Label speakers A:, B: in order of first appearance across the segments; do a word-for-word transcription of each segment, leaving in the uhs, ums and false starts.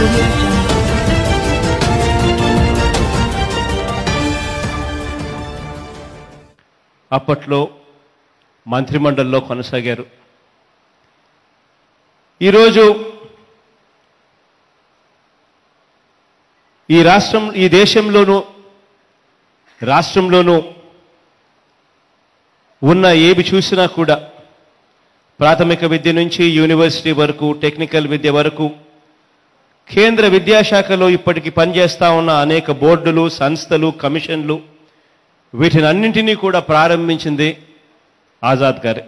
A: audio jungle.
B: అప్పట్లో మంత్రిమండలిలో కొనసాగారు. ఈరోజు ఈ రాష్ట్రం ఈ దేశంలోనూ రాష్ట్రంలోనూ ఉన్న ఏవి చూసినా కూడా ప్రాథమిక విద్య నుంచి యూనివర్సిటీ వరకు టెక్నికల్ విద్య వరకు కేంద్ర విద్యాశాఖలో ఇప్పటికి పనిచేస్తా ఉన్న అనేక బోర్డులు సంస్థలు కమిషన్లు వీటిని అన్నింటినీ కూడా ప్రారంభించింది ఆజాద్ గారే.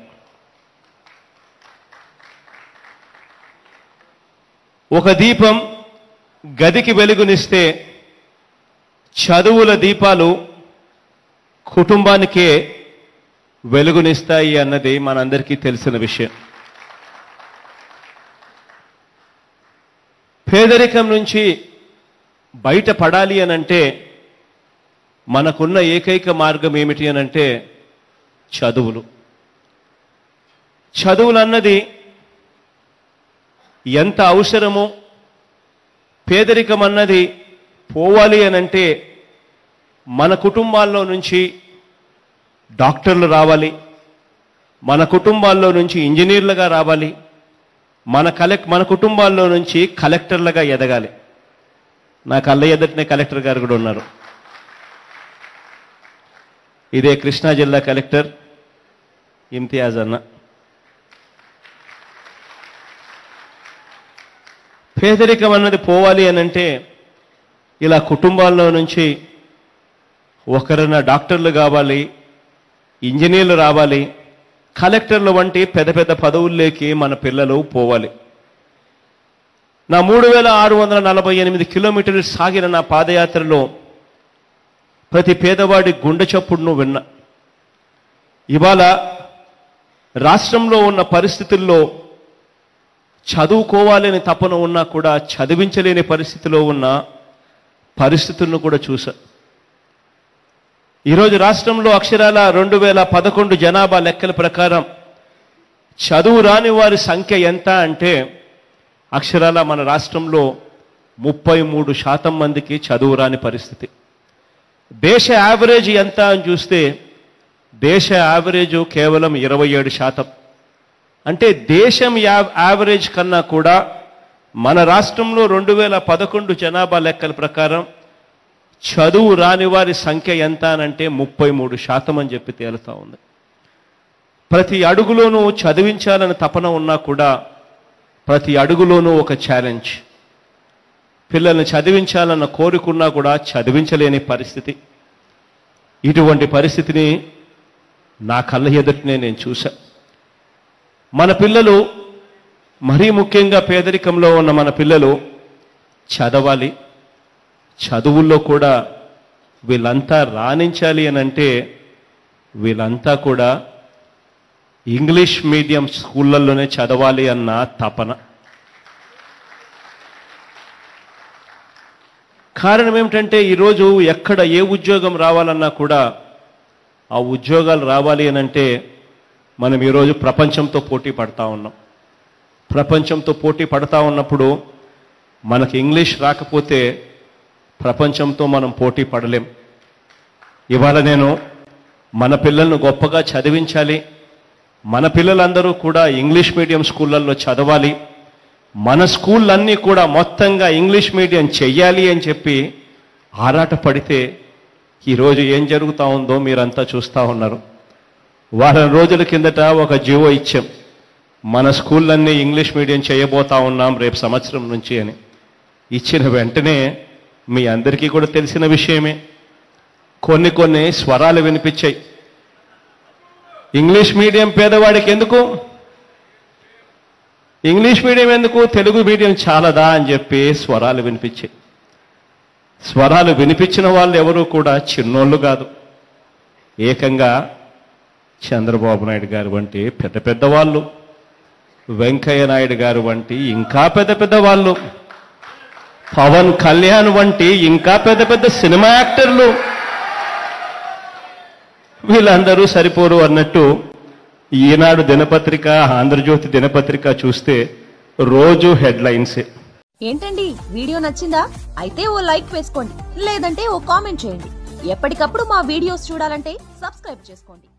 B: ఒక దీపం గదికి వెలుగునిస్తే చదువుల దీపాలు కుటుంబానికే వెలుగునిస్తాయి అన్నది మనందరికీ తెలిసిన విషయం. పేదరికం నుంచి బయటపడాలి అనంటే మనకున్న ఏకైక మార్గం ఏమిటి అనంటే చదువులు. చదువులు అన్నది ఎంత అవసరమో, పేదరికం అన్నది పోవాలి అనంటే మన కుటుంబాల్లో నుంచి డాక్టర్లు రావాలి, మన కుటుంబాల్లో నుంచి ఇంజనీర్లుగా రావాలి, మన కలెక్ట్ మన కుటుంబాల్లో నుంచి కలెక్టర్లుగా ఎదగాలి. నా కళ్ళ ఎదుటనే కలెక్టర్ గారు కూడా ఉన్నారు. ఇదే కృష్ణా జిల్లా కలెక్టర్ ఇమ్తియాజ్ అన్న. పేదరికం అన్నది పోవాలి అనంటే ఇలా కుటుంబాల్లో నుంచి ఒకరైనా డాక్టర్లు కావాలి, ఇంజనీర్లు రావాలి, కలెక్టర్లు వంటి పెద్ద పెద్ద పదవుల్లోకి మన పిల్లలు పోవాలి. నా మూడు వేల ఆరు వందల నలభై ఎనిమిది కిలోమీటర్లు సాగిన నా పాదయాత్రలో ప్రతి పేదవాడి గుండె చప్పుడును విన్నా. ఇవాళ రాష్ట్రంలో ఉన్న పరిస్థితుల్లో చదువుకోవాలని తపన ఉన్నా కూడా చదివించలేని పరిస్థితిలో ఉన్న పరిస్థితులను కూడా చూసా. ఈరోజు రాష్ట్రంలో అక్షరాల రెండు వేల పదకొండు జనాభా లెక్కల ప్రకారం చదువు రాని వారి సంఖ్య ఎంత అంటే అక్షరాల మన రాష్ట్రంలో ముప్పై మూడు శాతం మందికి చదువు రాని పరిస్థితి. దేశ యావరేజ్ ఎంత అని చూస్తే దేశ యావరేజ్ కేవలం ఇరవై ఏడు శాతం. అంటే దేశం యావరేజ్ కన్నా కూడా మన రాష్ట్రంలో రెండు వేల పదకొండు జనాభా లెక్కల ప్రకారం చదువు రాని వారి సంఖ్య ఎంత అనంటే ముప్పై మూడు శాతం అని చెప్పి తేలుతా ఉంది. ప్రతి అడుగులోనూ చదివించాలని తపన ఉన్నా కూడా ప్రతి అడుగులోనూ ఒక ఛాలెంజ్. పిల్లల్ని చదివించాలన్న కోరికున్నా కూడా చదివించలేని పరిస్థితి. ఇటువంటి పరిస్థితిని నా కళ్ళ ఎదుటనే నేను చూశా. మన పిల్లలు, మరీ ముఖ్యంగా పేదరికంలో ఉన్న మన పిల్లలు చదవాలి. చదువుల్లో కూడా వీళ్ళంతా రాణించాలి అనంటే వీళ్ళంతా కూడా ఇంగ్లీష్ మీడియం స్కూళ్ళల్లోనే చదవాలి అన్న తపన. కారణం ఏమిటంటే ఈరోజు ఎక్కడ ఏ ఉద్యోగం రావాలన్నా కూడా ఆ ఉద్యోగాలు రావాలి అనంటే మనం ఈరోజు ప్రపంచంతో పోటీ పడతా ఉన్నాం. ప్రపంచంతో పోటీ పడతా ఉన్నప్పుడు మనకి ఇంగ్లీష్ రాకపోతే ప్రపంచంతో మనం పోటీ పడలేం. ఇవాళ నేను మన పిల్లలను గొప్పగా చదివించాలి, మన పిల్లలందరూ కూడా ఇంగ్లీష్ మీడియం స్కూళ్ళల్లో చదవాలి, మన స్కూళ్ళన్నీ కూడా మొత్తంగా ఇంగ్లీష్ మీడియం చెయ్యాలి అని చెప్పి ఆరాట పడితే ఈరోజు ఏం జరుగుతూ ఉందో మీరంతా చూస్తూ ఉన్నారు. వారం రోజుల కిందట ఒక జీవో ఇచ్చాం, మన స్కూళ్ళన్నీ ఇంగ్లీష్ మీడియం చేయబోతా ఉన్నాం రేపు సంవత్సరం నుంచి అని. ఇచ్చిన వెంటనే మీ అందరికీ కూడా తెలిసిన విషయమే, కొన్ని కొన్ని స్వరాలు వినిపించాయి. ఇంగ్లీష్ మీడియం పేదవాడికి ఎందుకు, ఇంగ్లీష్ మీడియం ఎందుకు, తెలుగు మీడియం చాలదా అని చెప్పి స్వరాలు వినిపించాయి. స్వరాలు వినిపించిన వాళ్ళు ఎవరూ కూడా చిన్నోళ్ళు కాదు. ఏకంగా చంద్రబాబు నాయుడు గారు వంటి పెద్ద పెద్ద వాళ్ళు, వెంకయ్య నాయుడు గారు వంటి ఇంకా పెద్ద పెద్ద వాళ్ళు, పవన్ కళ్యాణ్ వంటి ఇంకా పెద్ద పెద్ద సినిమా యాక్టర్లు, వీళ్ళందరూ సరిపోరు అన్నట్టు ఈనాడు దినపత్రిక, ఆంధ్రజ్యోతి దినపత్రిక చూస్తే రోజు హెడ్లైన్సే.
A: ఏంటండి వీడియో నచ్చిందా? అయితే ఓ లైక్ వేసుకోండి, లేదంటే ఓ కామెంట్ చేయండి. ఎప్పటికప్పుడు మా వీడియోస్ చూడాలంటే సబ్స్క్రైబ్ చేసుకోండి.